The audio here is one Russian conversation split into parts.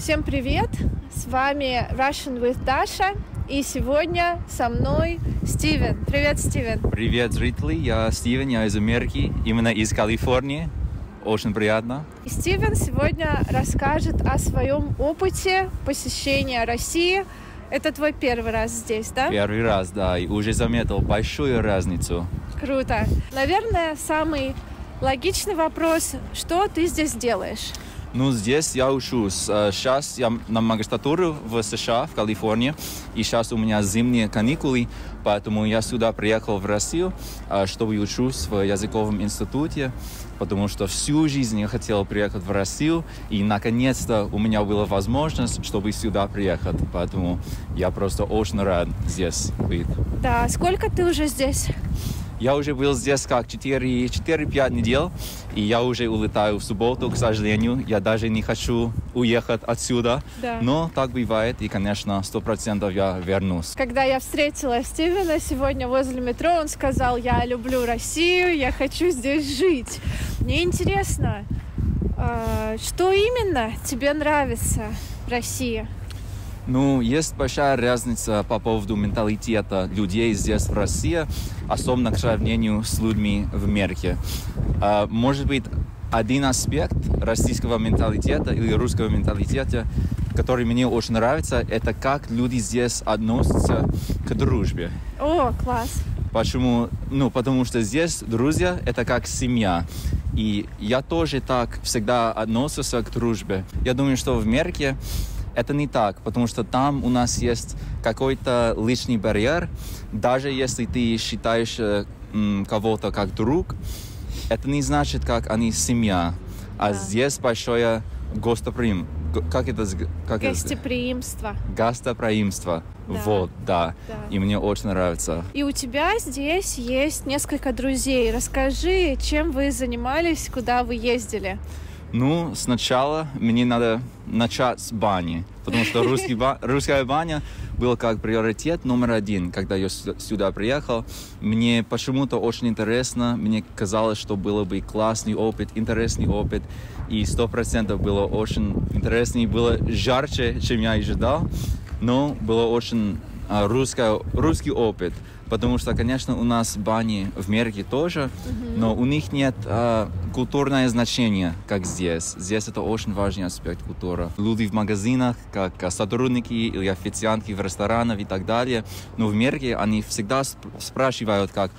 Всем привет! С вами Russian with Dasha, и сегодня со мной Стивен. Привет, Стивен! Привет, зрители! Я Стивен, я из Америки, именно из Калифорнии. Очень приятно. И Стивен сегодня расскажет о своем опыте посещения России. Это твой первый раз здесь, да? Первый раз, да, и уже заметил большую разницу. Круто! Наверное, самый логичный вопрос, что ты здесь делаешь? Ну, здесь я учусь. Сейчас я на магистратуру в США, в Калифорнии, и сейчас у меня зимние каникулы, поэтому я сюда приехал в Россию, чтобы учусь в языковом институте, потому что всю жизнь я хотел приехать в Россию, и наконец-то у меня была возможность, чтобы сюда приехать, поэтому я просто очень рад здесь быть. Да, сколько ты уже здесь? Я уже был здесь как 4-5 недель, и я уже улетаю в субботу, к сожалению. Я даже не хочу уехать отсюда, Да. Но так бывает, и, конечно, 100% я вернусь. Когда я встретила Стивена сегодня возле метро, он сказал: я люблю Россию, я хочу здесь жить. Мне интересно, что именно тебе нравится в России? Ну, есть большая разница по поводу менталитета людей здесь, в России, особенно к сравнению с людьми в Америке. Может быть, один аспект российского менталитета или русского менталитета, который мне очень нравится, это как люди здесь относятся к дружбе. О, класс! Почему? Ну, потому что здесь друзья — это как семья. И я тоже так всегда относился к дружбе. Я думаю, что в Америке это не так, потому что там у нас есть какой-то личный барьер. Даже если ты считаешь кого-то как друг, это не значит, как они семья. А здесь большое гостеприимство. Гостеприимство. Гостеприимство. Да. Вот, да. И мне очень нравится. И у тебя здесь есть несколько друзей. Расскажи, чем вы занимались, куда вы ездили? Ну, сначала мне надо начать с бани, потому что русская баня была как приоритет номер один, когда я сюда приехал. Мне почему-то очень интересно, мне казалось, что было бы классный опыт, интересный опыт, и 100% было очень интересно, и было жарче, чем я ожидал, но было очень русский опыт. Потому что, конечно, у нас бани в Америке тоже, но у них нет культурного значения, как здесь. Здесь это очень важный аспект культуры. Люди в магазинах, как сотрудники или официантки в ресторанах и так далее. Но в Америке они всегда спрашивают, как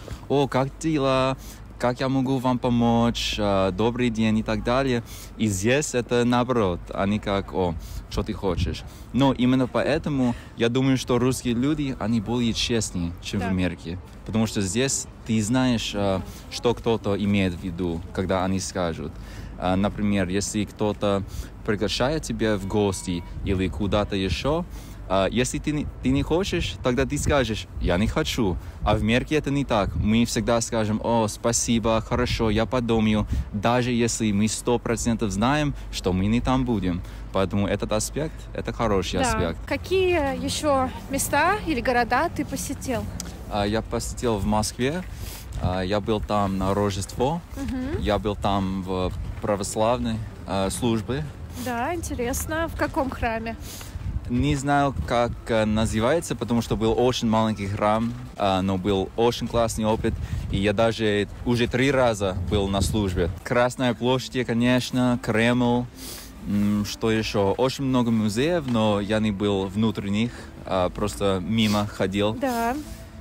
дела? Как я могу вам помочь? Добрый день и так далее. И здесь это наоборот. Они как, что ты хочешь. Но именно поэтому я думаю, что русские люди, они более честнее, чем в Америке. Потому что здесь ты знаешь, что кто-то имеет в виду, когда они скажут. Например, если кто-то приглашает тебя в гости или куда-то еще, если ты не хочешь, тогда ты скажешь: я не хочу. А в Америке это не так. Мы всегда скажем: спасибо, хорошо, я подумаю, даже если мы 100% знаем, что мы не там будем. Поэтому этот аспект, это хороший аспект. Какие еще места или города ты посетил? Я посетил в Москве, я был там на Рождество, я был там в православной службе. Да, интересно. В каком храме? Не знаю, как называется, потому что был очень маленький храм, но был очень классный опыт. И я даже уже 3 раза был на службе. Красная площадь, конечно, Кремль. Что еще? Очень много музеев, но я не был внутри них, просто мимо ходил. Да.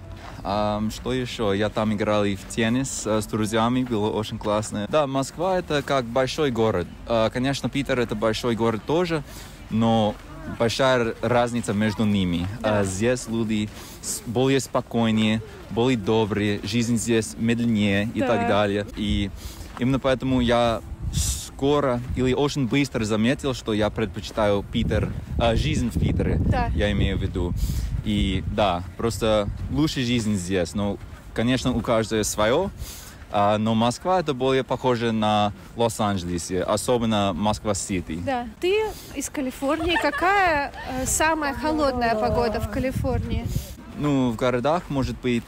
Что еще? Я там играл и в теннис с друзьями, было очень классно. Да, Москва — это как большой город. Конечно, Питер — это большой город тоже, но большая разница между ними. Здесь люди более спокойнее, более добрые, жизнь здесь медленнее и так далее. И именно поэтому я скоро или очень быстро заметил, что я предпочитаю жизнь в Питере, я имею в виду. И да, просто лучшая жизнь здесь. Но, конечно, у каждого свое. Но Москва — это более похоже на Лос-Анджелес, особенно Москва-Сити. Да. Ты из Калифорнии. Какая самая холодная погода в Калифорнии? Ну, в городах может быть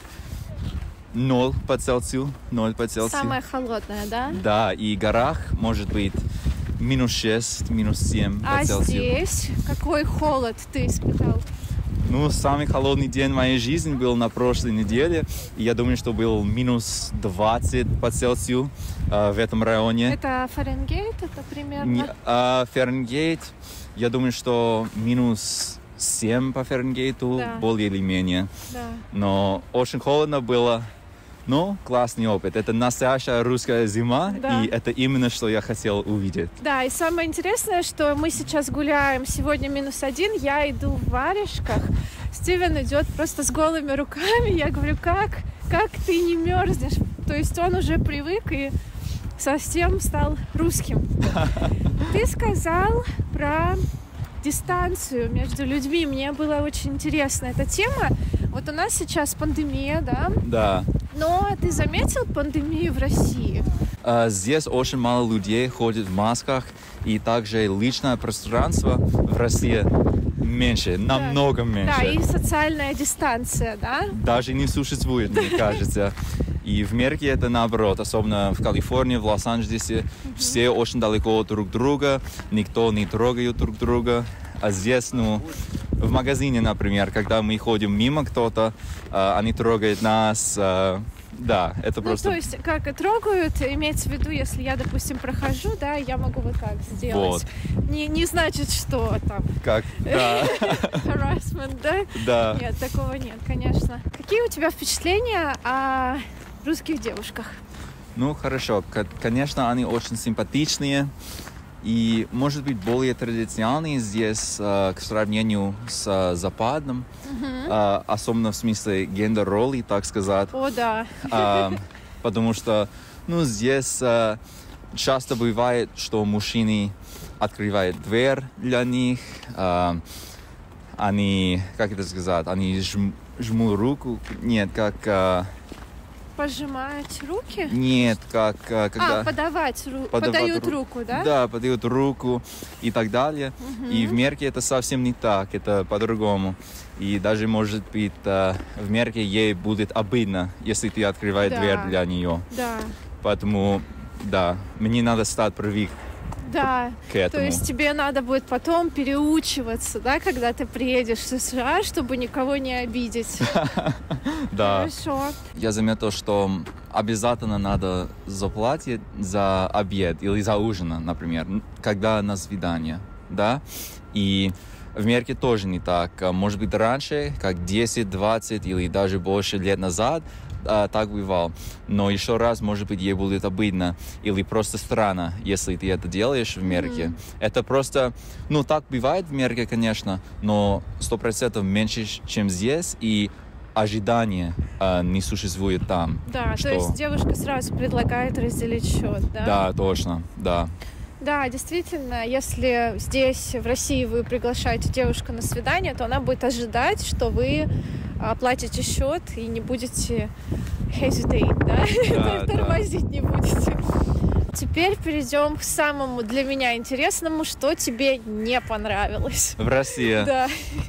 0 по Цельсию. Самая холодная, да? Да, и в горах может быть -6, -7 по А Цельсию. здесь какой холод ты испытал? Ну, самый холодный день в моей жизни был на прошлой неделе. И я думаю, что был -20 по Цельсию в этом районе. Это Фаренгейт, это примерно? Фаренгейт, я думаю, что -7 по Фаренгейту, Да. более или менее. Да. Но очень холодно было. Но классный опыт. Это настоящая русская зима, Да. и это именно, что я хотел увидеть. Да, и самое интересное, что мы сейчас гуляем, сегодня -1, я иду в варежках, Стивен идет просто с голыми руками, я говорю, как ты не мерзнешь? То есть он уже привык и совсем стал русским. Ты сказал про дистанцию между людьми, мне было очень интересно эта тема. Вот у нас сейчас пандемия, да? Да. Но ты заметил пандемию в России? Здесь очень мало людей ходят в масках, и также личное пространство в России меньше, намного меньше. Да, и социальная дистанция, да? Даже не существует, мне кажется. И в Америке это наоборот, особенно в Калифорнии, в Лос-Анджелесе, все очень далеко друг от друга, никто не трогает друг друга. А здесь, в магазине, например, когда мы ходим мимо кто-то, они трогают нас. Да, это просто... то есть, как и трогают, имеется в виду, если я, допустим, прохожу, да, я могу вот так сделать. Вот. Не значит, что там Как? Да. harassment, да? Да. Нет, такого нет, конечно. Какие у тебя впечатления о русских девушках? Ну, хорошо. Конечно, они очень симпатичные и, может быть, более традиционные здесь к сравнению с Западом, особенно в смысле гендер-роли, так сказать. О, да. Потому что, здесь часто бывает, что мужчины открывают дверь для них, они, как это сказать, они жмут руку, нет, как... Пожимать руки? Нет, как когда... подают руку, да? Да, подают руку и так далее. И в Америке это совсем не так, это по-другому. И даже, может быть, в Америке ей будет обидно, если ты открываешь дверь для нее. Да. Поэтому, да, мне надо стать привык к этому. То есть тебе надо будет потом переучиваться, да, когда ты приедешь в США, чтобы никого не обидеть. Да. Хорошо. Я заметил, что обязательно надо заплатить за обед или за ужин, например, когда на свидание, да? И в Америке тоже не так. Может быть, раньше, как 10, 20 или даже больше лет назад, так бывало. Но еще раз, может быть, ей будет обидно или просто странно, если ты это делаешь в Америке. Это просто, так бывает в Америке, конечно, но 100% меньше, чем здесь, и ожидания не существует там. Да, то есть девушка сразу предлагает разделить счет, да? Да, точно, да. Да, действительно, если здесь, в России, вы приглашаете девушку на свидание, то она будет ожидать, что вы оплатите счет и не будете hesitate, да? Тормозить не будете. Теперь перейдем к самому для меня интересному, что тебе не понравилось. В России? Да.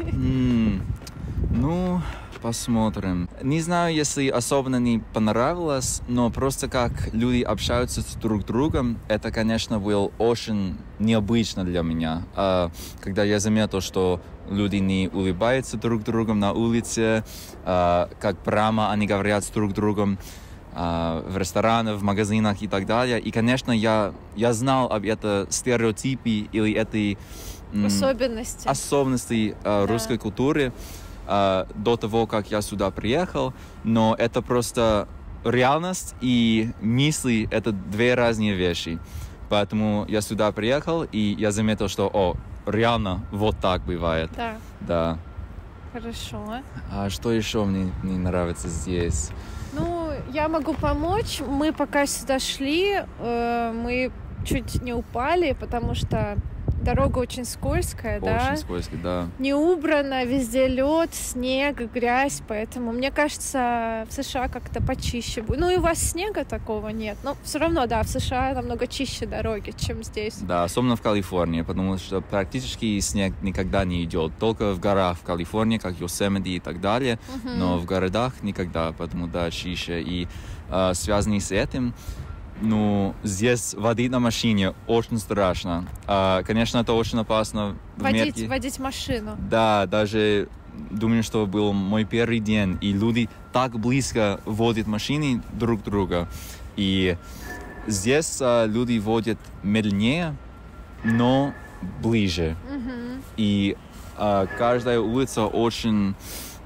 Посмотрим. Не знаю, если особенно не понравилось, но просто как люди общаются с друг другом, это, конечно, было очень необычно для меня. Когда я заметил, что люди не улыбаются друг другу на улице, как прямо они говорят с друг другом в ресторанах, в магазинах и так далее. И, конечно, я знал об этом стереотипе или этой особенности русской культуры до того, как я сюда приехал, но это просто реальность и мысли — это две разные вещи. Поэтому я сюда приехал, и я заметил, что, реально вот так бывает. Да. Хорошо. А что еще мне не нравится здесь? Я могу помочь. Мы пока сюда шли, мы чуть не упали, потому что дорога очень скользкая, да? Очень скользкая, да. Не убрано, везде лед, снег, грязь, поэтому, мне кажется, в США как-то почище будет. И у вас снега такого нет, но все равно, да, в США намного чище дороги, чем здесь. Да, особенно в Калифорнии, потому что практически снег никогда не идет, только в горах в Калифорнии, как Йосемити и так далее, но в городах никогда, поэтому, да, чище. И связанный с этим, Ну, здесь водить на машине очень страшно. Конечно, это очень опасно в Америке. Водить машину. Да, даже думаю, что был мой первый день, и люди так близко водят машины друг друга. И здесь люди водят медленнее, но ближе. И каждая улица очень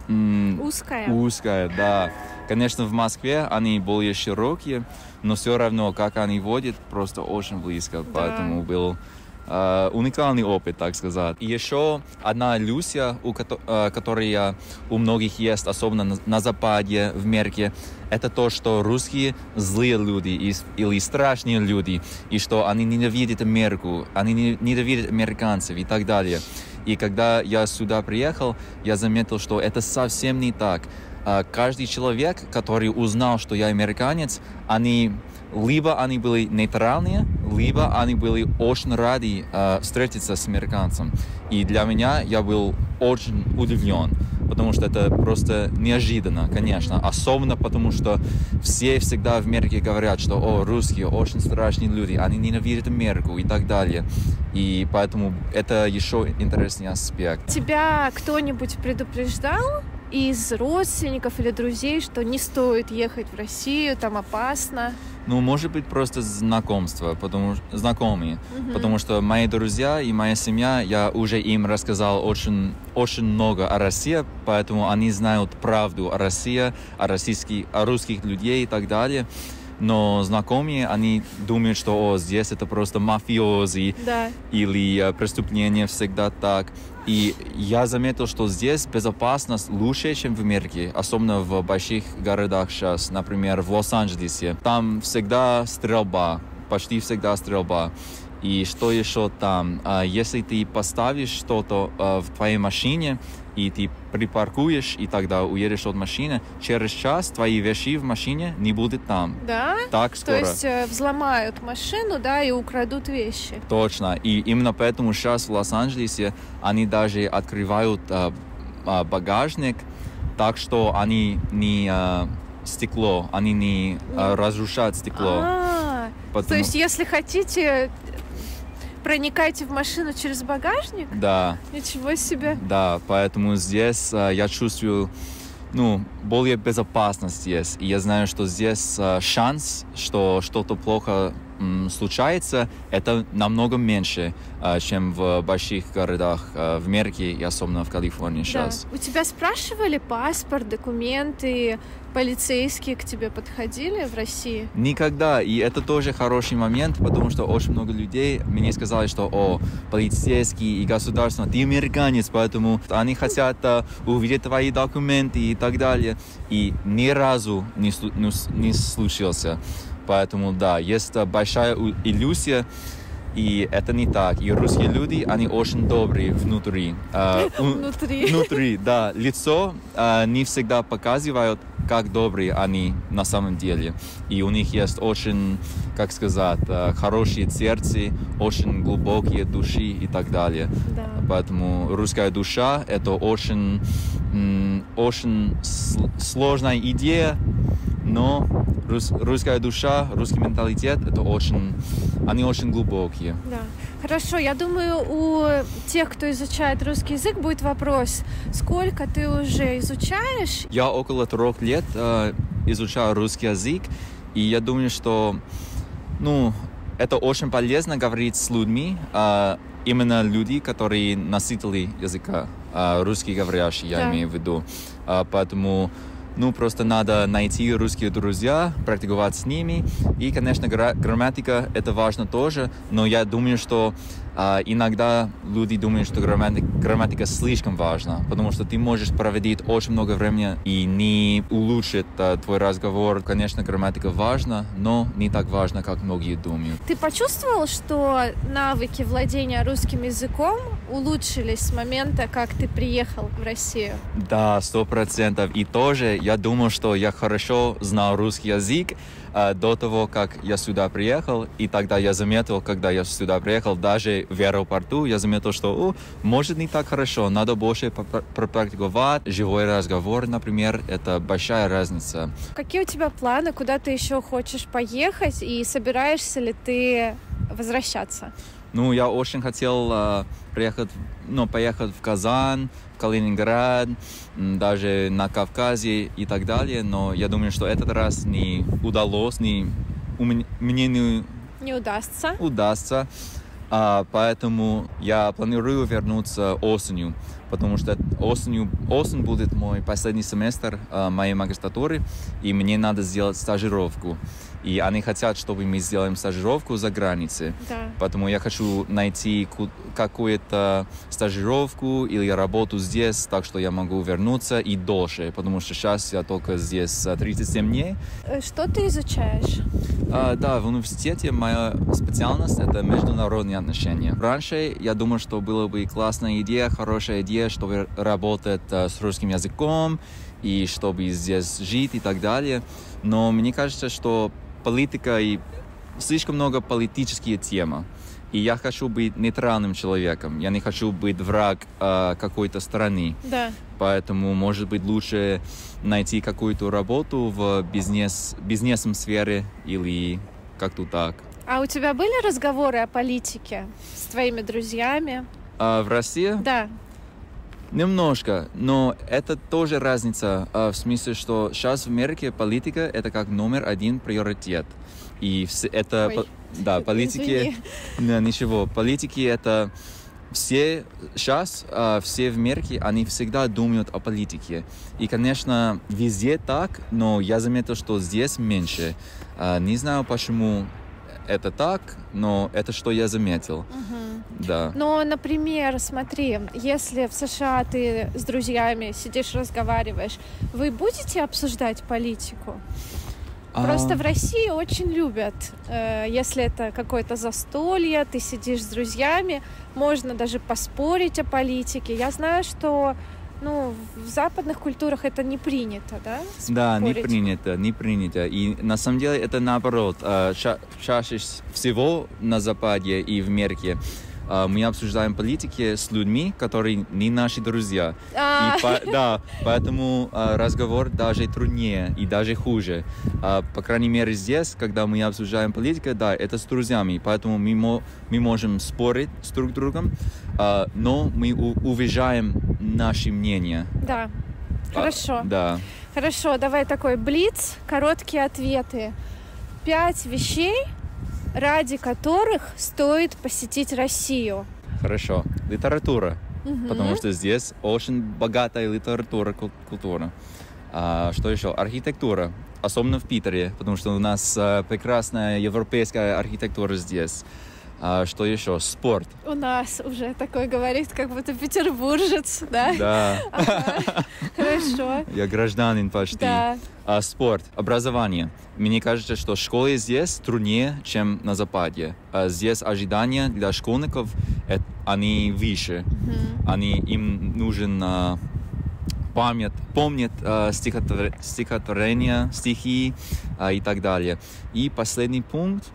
узкая, да. Конечно, в Москве они более широкие, но все равно, как они водят, просто очень близко. Да. Поэтому был уникальный опыт, так сказать. И еще одна иллюзия, которая у многих есть, особенно на Западе, в Америке, это то, что русские злые люди или страшные люди, и что они ненавидят Америку, они ненавидят американцев и так далее. И когда я сюда приехал, я заметил, что это совсем не так. Каждый человек, который узнал, что я американец, либо они были нейтральные, либо они были очень рады встретиться с американцем. И для меня я был очень удивлен, потому что это просто неожиданно, конечно. Особенно потому, что все всегда в Америке говорят, что русские очень страшные люди, они ненавидят Америку и так далее. И поэтому это еще интересный аспект. Тебя кто-нибудь предупреждал из родственников или друзей, что не стоит ехать в Россию, там опасно? Ну, может быть, просто знакомые, потому что мои друзья и моя семья, я уже им рассказал очень, очень много о России, поэтому они знают правду о России, о русских людей и так далее. Но знакомые, они думают, что здесь это просто мафиози, да, или преступление всегда так. И я заметил, что здесь безопасность лучше, чем в Америке, особенно в больших городах сейчас, например, в Лос-Анджелесе. Там всегда стрельба, почти всегда стрельба. И что еще там? Если ты поставишь что-то в твоей машине, и ты припаркуешь, и тогда уедешь от машины, через час твои вещи в машине не будут там. Да? Так скоро. То есть взломают машину, да, и украдут вещи. Точно. И именно поэтому сейчас в Лос-Анджелесе они даже открывают багажник, так что они не стекло, они не разрушают стекло. То есть если хотите, проникайте в машину через багажник? Да. Ничего себе. Да, поэтому здесь я чувствую, более безопасность есть. И я знаю, что здесь шанс, что что-то плохо случается, это намного меньше, чем в больших городах в Америке и особенно в Калифорнии сейчас. Да. У тебя спрашивали паспорт, документы, полицейские к тебе подходили в России? Никогда. И это тоже хороший момент, потому что очень много людей мне сказали, что полицейские и государство, ты американец, поэтому они хотят увидеть твои документы и так далее. И ни разу не случился. Поэтому, да, есть большая иллюзия, и это не так. И русские люди, они очень добрые внутри. Внутри, да. Лицо не всегда показывают, как добрые они на самом деле. И у них есть очень, как сказать, хорошие сердца, очень глубокие души и так далее. Да. Поэтому русская душа — это очень сложная идея, но русская душа, русский менталитет, они очень глубокие. Да. Хорошо, я думаю, у тех, кто изучает русский язык, будет вопрос, сколько ты уже изучаешь? Я около 3 лет изучаю русский язык, и я думаю, что это очень полезно говорить с людьми, именно люди, которые носители языка, русскоговорящие, я имею в виду. Поэтому просто надо найти русские друзья, практиковать с ними. И, конечно, грамматика — это важно тоже, но я думаю, что иногда люди думают, что грамматика слишком важна, потому что ты можешь проводить очень много времени и не улучшить твой разговор. Конечно, грамматика важна, но не так важна, как многие думают. Ты почувствовал, что навыки владения русским языком улучшились с момента, как ты приехал в Россию? Да, 100%. И тоже я думал, что я хорошо знал русский язык до того, как я сюда приехал. И тогда я заметил, когда я сюда приехал, даже даже в аэропорту я заметил, что может не так хорошо, надо больше пропрактиковать. Живой разговор, например, это большая разница. Какие у тебя планы, куда ты еще хочешь поехать, и собираешься ли ты возвращаться? Ну, я очень хотел поехать в Казань, в Калининград, даже на Кавказе и так далее, но я думаю, что этот раз не удалось, мне не удастся. Поэтому я планирую вернуться осенью, потому что осень будет мой последний семестр моей магистратуры, и мне надо сделать стажировку. И они хотят, чтобы мы сделаем стажировку за границей. Да. Поэтому я хочу найти какую-то стажировку или работу здесь, так что я могу вернуться и дольше, потому что сейчас я только здесь 37 дней. Что ты изучаешь? Да, в университете моя специальность — это международные отношения. Раньше я думал, что была бы классная идея, хорошая идея, чтобы работать с русским языком и чтобы здесь жить и так далее. Но мне кажется, что политика и слишком много политические темы. И я хочу быть нейтральным человеком. Я не хочу быть враг какой-то страны. Да. Поэтому, может быть, лучше найти какую-то работу в бизнесном сфере или как-то так. А у тебя были разговоры о политике с твоими друзьями? В России? Да. Немножко, но это тоже разница в смысле, что сейчас в Америке политика — это как номер один приоритет. И это... Ой, да, политики... Ничего, политики — это... Все сейчас, все в Америке, они всегда думают о политике. И, конечно, везде так, но я заметил, что здесь меньше. Не знаю, почему это так, но это что я заметил. Да. Но, например, смотри, если в США ты с друзьями сидишь, разговариваешь, вы будете обсуждать политику? Просто в России очень любят, если это какое-то застолье, ты сидишь с друзьями, можно даже поспорить о политике. Я знаю, что в западных культурах это не принято, да? Спорить? Да, не принято. И на самом деле это наоборот. Чаще всего на Западе и в Америке мы обсуждаем политики с людьми, которые не наши друзья. Поэтому разговор даже труднее и даже хуже. По крайней мере здесь, когда мы обсуждаем политику, да, это с друзьями, поэтому мы можем спорить с друг другом, но мы уважаем наши мнения. Да, хорошо. Да. Хорошо, давай такой блиц, короткие ответы. 5 вещей, ради которых стоит посетить Россию. Хорошо. Литература. Потому что здесь очень богатая литература, культура. Что еще? Архитектура. Особенно в Питере, потому что у нас прекрасная европейская архитектура здесь. Что еще? Спорт. У нас уже такой говорит, как будто петербуржец, да? Да. Хорошо. Я гражданин почти. Да. Спорт, образование. Мне кажется, что школы здесь труднее, чем на Западе. Здесь ожидания для школьников, они выше. Им нужен помнить стихотворения, стихи и так далее. И последний пункт.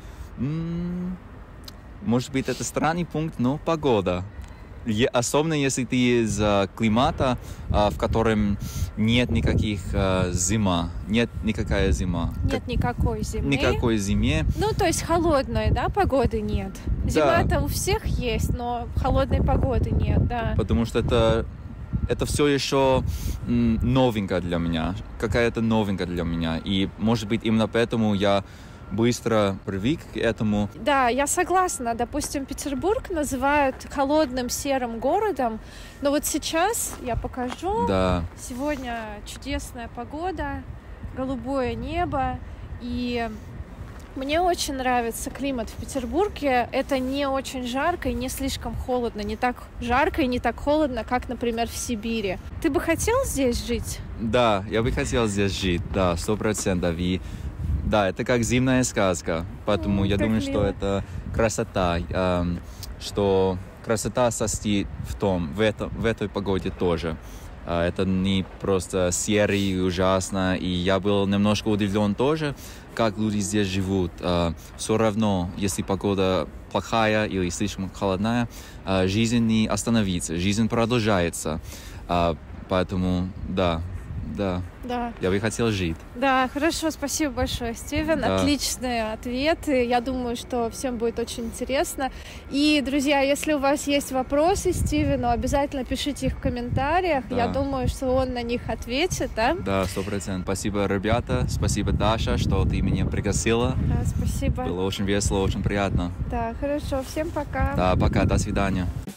Может быть, это странный пункт, но погода. Особенно если ты из климата, в котором нет никаких зима. Нет никакая зима. Нет никакой зимы. Никакой зимы. То есть холодной, да, погоды нет. Зима-то у всех есть, но холодной погоды нет, да. Потому что это все еще новенькое для меня. Какая-то новинка для меня. И, может быть, именно поэтому я быстро привык к этому. Да, я согласна. Допустим, Петербург называют холодным серым городом, но вот сейчас я покажу. Да. Сегодня чудесная погода, голубое небо, и мне очень нравится климат в Петербурге. Это не очень жарко и не слишком холодно, не так жарко и не так холодно, как, например, в Сибири. Ты бы хотел здесь жить? Да, я бы хотел здесь жить, да, 100%. И да, это как зимняя сказка, поэтому я думаю, что это красота, что красота состоит в этой погоде тоже. Это не просто серый и ужасно, и я был немножко удивлен тоже, как люди здесь живут. Все равно, если погода плохая или слишком холодная, жизнь не остановится, жизнь продолжается. Поэтому, да, Да. я бы хотел жить. Да, хорошо, спасибо большое, Стивен. Да. Отличные ответы. Я думаю, что всем будет очень интересно. И, друзья, если у вас есть вопросы Стивену, обязательно пишите их в комментариях. Да. Я думаю, что он на них ответит, да? Да, 100%. Спасибо, ребята. Спасибо, Даша, что ты меня пригласила. Да, спасибо. Было очень весело, очень приятно. Да, хорошо. Всем пока. Да, пока, до свидания.